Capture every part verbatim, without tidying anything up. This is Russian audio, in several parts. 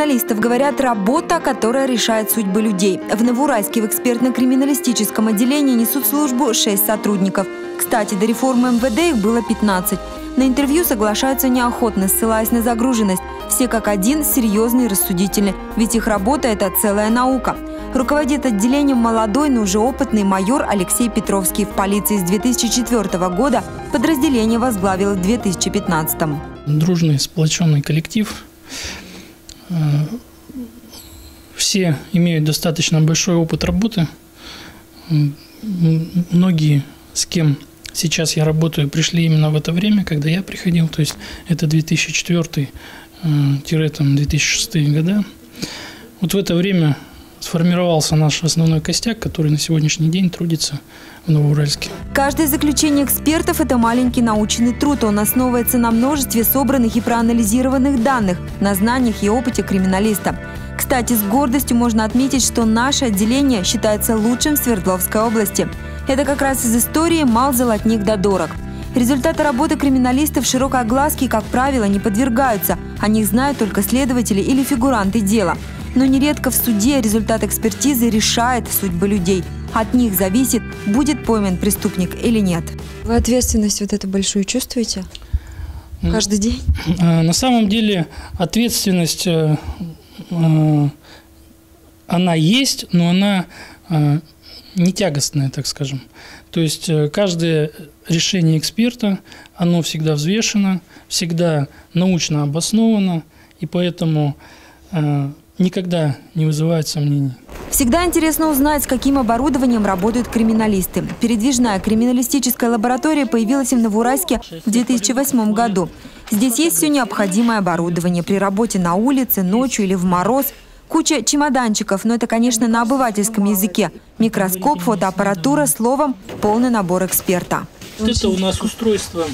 криминалистов говорят, работа, которая решает судьбы людей. В Новоуральске в экспертно-криминалистическом отделении несут службу шесть сотрудников. Кстати, до реформы эм вэ дэ их было пятнадцать. На интервью соглашаются неохотно, ссылаясь на загруженность. Все как один серьезные и рассудительны, ведь их работа – это целая наука. Руководит отделением молодой, но уже опытный майор Алексей Петровский. В полиции с две тысячи четвёртого года, подразделение возглавил в две тысячи пятнадцатом. Дружный, сплоченный коллектив. Все имеют достаточно большой опыт работы. Многие, с кем сейчас я работаю, пришли именно в это время, когда я приходил. То есть это две тысячи четвёртый — две тысячи шестые года. Вот в это время сформировался наш основной костяк, который на сегодняшний день трудится в Новоуральске. Каждое заключение экспертов – это маленький научный труд. Он основывается на множестве собранных и проанализированных данных, на знаниях и опыте криминалиста. Кстати, с гордостью можно отметить, что наше отделение считается лучшим в Свердловской области. Это как раз из истории «Мал золотник да дорог». Результаты работы криминалистов широкой огласке, как правило, не подвергаются. О них знают только следователи или фигуранты дела. Но нередко в суде результат экспертизы решает судьбы людей. От них зависит, будет пойман преступник или нет. Вы ответственность вот эту большую чувствуете каждый день? На самом деле ответственность, она есть, но она не тягостная, так скажем. То есть каждое решение эксперта, оно всегда взвешено, всегда научно обосновано, и поэтому никогда не вызывает сомнений. Всегда интересно узнать, с каким оборудованием работают криминалисты. Передвижная криминалистическая лаборатория появилась в Новоуральске в две тысячи восьмом году. Здесь есть все необходимое оборудование при работе на улице, ночью или в мороз. Куча чемоданчиков, но это, конечно, на обывательском языке. Микроскоп, фотоаппаратура, словом, полный набор эксперта. Это у нас устройство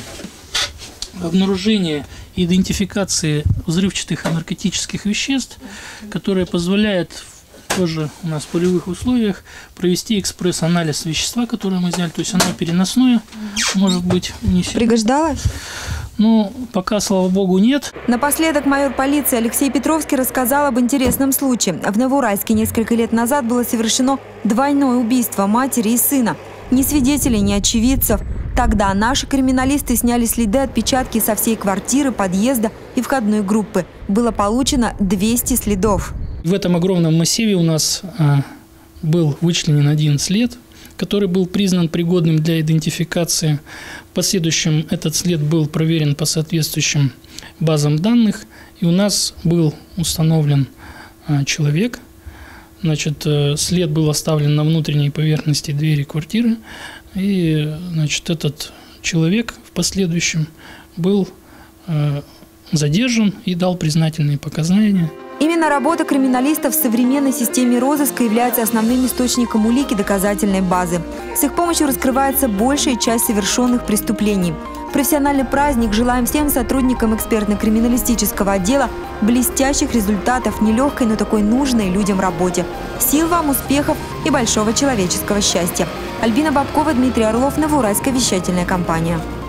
обнаружения и идентификации взрывчатых и наркотических веществ, которое позволяет тоже у нас в полевых условиях провести экспресс-анализ вещества, которое мы взяли. То есть оно переносное, может быть, несет. Пригождалось? Ну, пока, слава богу, нет. Напоследок майор полиции Алексей Петровский рассказал об интересном случае. В Новоуральске несколько лет назад было совершено двойное убийство матери и сына. Ни свидетелей, ни очевидцев. Тогда наши криминалисты сняли следы, отпечатки со всей квартиры, подъезда и входной группы. Было получено двести следов. В этом огромном массиве у нас а, был вычленен один след, который был признан пригодным для идентификации. В последующем этот след был проверен по соответствующим базам данных, и у нас был установлен а, человек. Значит, след был оставлен на внутренней поверхности двери квартиры, и, значит, этот человек в последующем был э, задержан и дал признательные показания. Именно работа криминалистов в современной системе розыска является основным источником улики доказательной базы. С их помощью раскрывается большая часть совершенных преступлений. В профессиональный праздник желаем всем сотрудникам экспертно-криминалистического отдела блестящих результатов, нелегкой, но такой нужной людям работе. Сил вам, успехов и большого человеческого счастья. Альбина Бабкова, Дмитрий Орлов, Новоуральская вещательная компания.